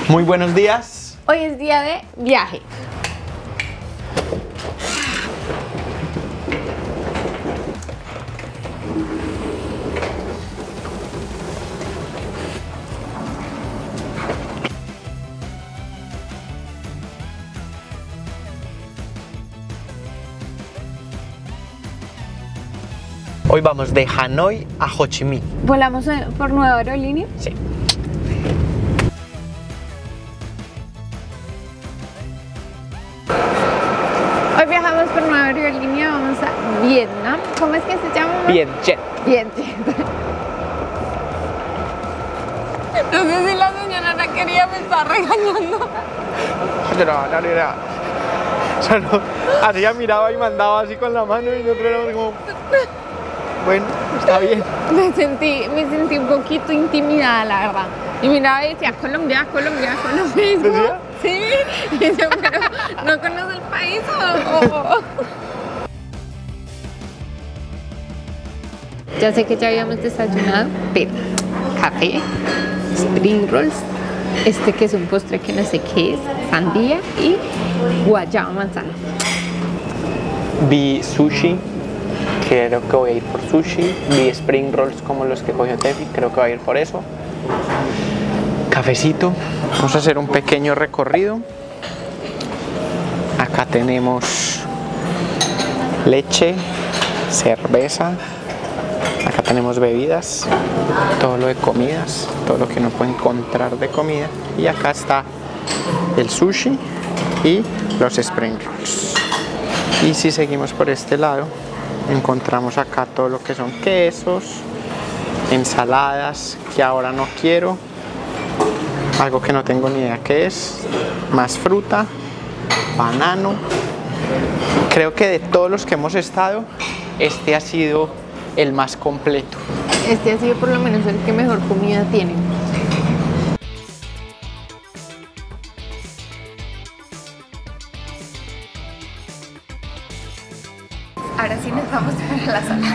Muy buenos días. Hoy es día de viaje. Hoy vamos de Hanoi a Ho Chi Minh. ¿Volamos por nueva aerolínea? Sí. Hoy viajamos por nueva aerolínea, vamos a Vietnam. ¿Cómo es que se llama? Vietjet. Vietjet. No sé si la señora no quería, me está regañando. Solo hacía, miraba y mandaba así con la mano y nosotros éramos como... Bueno, está bien. Me sentí un poquito intimidada, la verdad. Y miraba y decía, Colombia, Colombia, Colombia. ¿Decía? Sí. Y yo, pero ¿no conoce el país o...? Ya sé que ya habíamos desayunado, pero café, spring rolls, que es un postre que no sé qué es, sandía y guayaba manzana. Vi sushi, creo que voy a ir por sushi. Vi spring rolls como los que cogió Tefi, creo que voy a ir por eso. Cafecito, vamos a hacer un pequeño recorrido. Acá tenemos leche, cerveza, acá tenemos bebidas, todo lo de comidas, todo lo que uno puede encontrar de comida. Y acá está el sushi y los spring rolls. Y si seguimos por este lado, encontramos acá todo lo que son quesos, ensaladas, que ahora no quiero, algo que no tengo ni idea qué es, más fruta, banano. Creo que de todos los que hemos estado, este ha sido el más completo. Este ha sido por lo menos el que mejor comida tiene. Ahora sí nos vamos para la sala.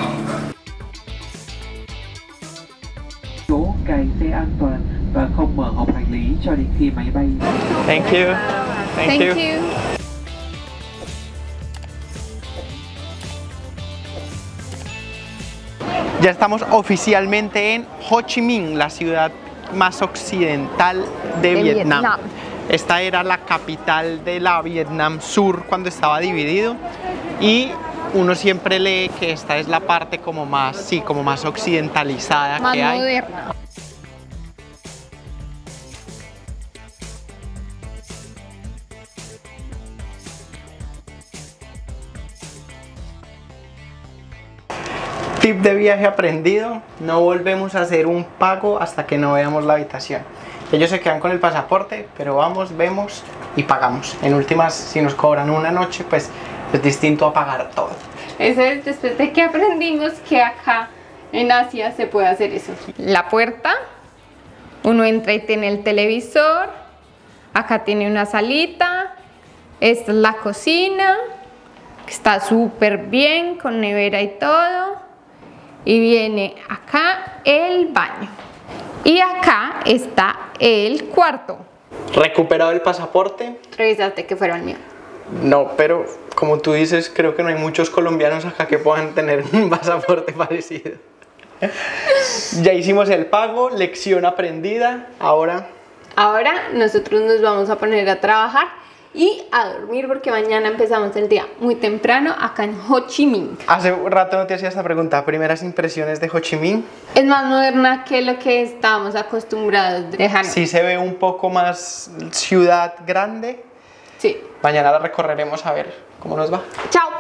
Chú cài xe an toàn và không mở hộp hành lý cho đến khi máy bay. Thank you. Thank you. Ya estamos oficialmente en Ho Chi Minh, la ciudad más occidental de Vietnam. Esta era la capital de la Vietnam Sur cuando estaba dividido, y uno siempre lee que esta es la parte como más, sí, como más occidentalizada Más que hay. moderna. Tip de viaje aprendido: no volvemos a hacer un pago hasta que no veamos la habitación. Ellos se quedan con el pasaporte, pero vamos, vemos y pagamos. En últimas, si nos cobran una noche, pues es distinto a pagar todo. Eso es después de que aprendimos que acá en Asia se puede hacer eso. La puerta, uno entra y tiene el televisor, acá tiene una salita, esta es la cocina, que está súper bien, con nevera y todo. Y viene acá el baño. Y acá está el cuarto. ¿Recuperado el pasaporte? Revisaste que fuera el mío. No, pero como tú dices, creo que no hay muchos colombianos acá que puedan tener un pasaporte parecido. Ya hicimos el pago, lección aprendida. Ahora Nosotros nos vamos a poner a trabajar y a dormir porque mañana empezamos el día muy temprano acá en Ho Chi Minh. hace un rato no te hacía esta pregunta. Primeras impresiones de Ho Chi Minh. Es más moderna que lo que estábamos acostumbrados de Hanoi. Sí, se ve un poco más ciudad grande. Sí. Mañana la recorreremos a ver cómo nos va. Chao.